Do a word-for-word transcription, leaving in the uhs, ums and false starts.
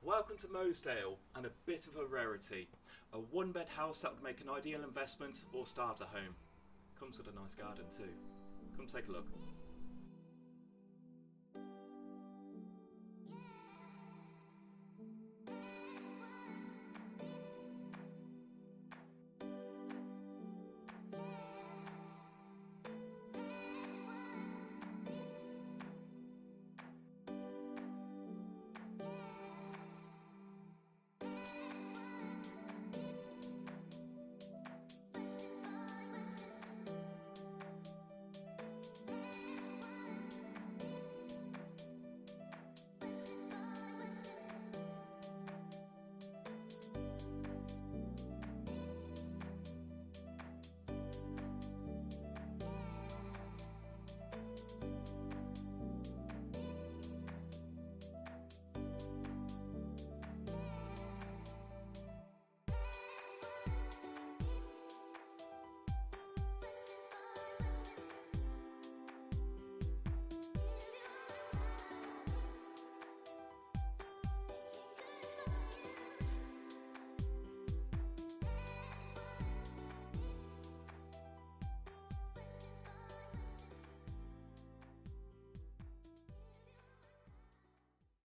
Welcome to Mosedale, and a bit of a rarity. A one bed house that would make an ideal investment or starter home. Comes with a nice garden too. Come take a look.